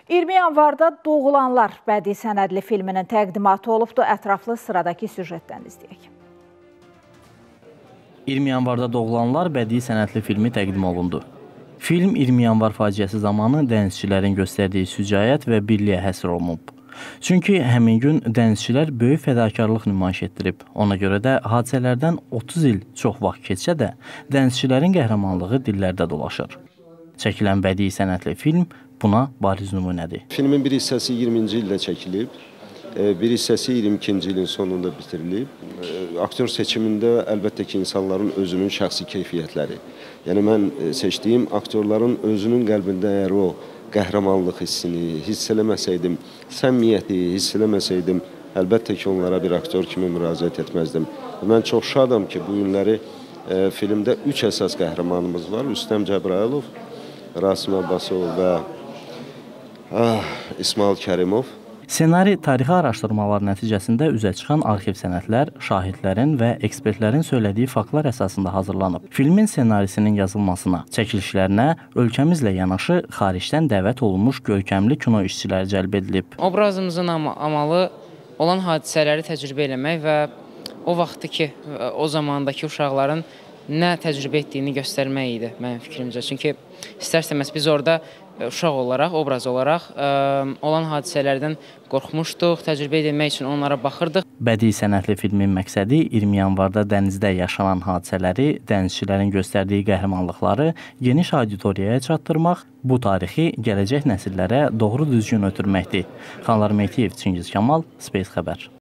20 yanvarda Doğulanlar bədii sənədli filminin təqdimatı olubdur. Ətraflı sıradakı süjetdən izləyək. 20 yanvarda Doğulanlar bədii sənədli filmi təqdim olundu. Film 20 yanvar faciəsi zamanı dənizçilərin göstərdiyi şücaət və birliyə həsr olunub. Çünki həmin gün dənizçilər böyük fədakarlıq nümayiş etdirib. Ona görə də hadisələrdən 30 il çox vaxt keçsə də, dənizçilərin qəhrəmanlığı dillərdə dolaşır. Çəkilən bədii sənədli film buna bariz nümunədir. Filmin bir hissəsi 20-ci ildə çəkilib, bir hissəsi 22-ci ilin sonunda bitirilib. Aktyor seçimində əlbəttə ki, insanların özünün şəxsi keyfiyyətləri. Yəni, mən seçdiyim aktyorların özünün qəlbində əgər o qəhrəmanlıq hissini hiss eləməsəydim, səmimiyyəti hiss eləməsəydim, əlbəttə ki, onlara bir aktyor kimi müraciət etməzdim. Mən çox şadam ki, bu günləri filmdə 3 əsas qəhrəmanımız var. Rüstəm Cəbrayılov, Rasim Abbasov və İsmail Kərimov. Senari tarixi araşdırmalar nəticəsində üzə çıxan arxiv sənədlər, şahidlərin və ekspertlərin söylədiyi faktlar əsasında hazırlanıb. Filmin senarisinin yazılmasına, çəkilişlərinə ölkəmizlə yanaşı xaricdən dəvət olunmuş görkəmli kino işçiləri cəlb edilib. Obrazımızın amalı olan hadisələri təcrübə eləmək və o vaxtı ki, o zamandakı uşaqların nə təcrübə etdiyini göstərmək idi mənim fikrimcə. Çünki istər-istəməz biz orada uşaq olaraq, obraz olaraq olan hadisələrdən qorxmuşduq, təcrübə edilmək üçün onlara baxırdıq. Bədii sənədli filmin məqsədi 20 yanvarda dənizdə yaşanan hadisələri, dənizçilərin göstərdiyi qəhrəmanlıqları geniş auditoriyaya çatdırmaq, bu tarixi gələcək nəsillərə doğru düzgün ötürməkdir. Xanlar Meytiyev, Çingiz Kamal, Space Xəbər.